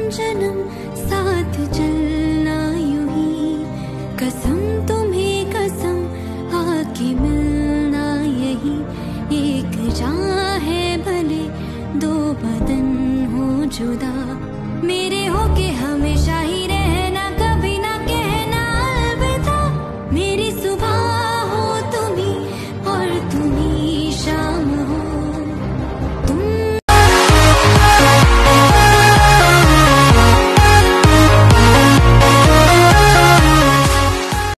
जन्म साथ चलना यूं ही, कसम तुम्हें कसम आके मिलना यही। एक जान है भले दो बदन हो जुदा,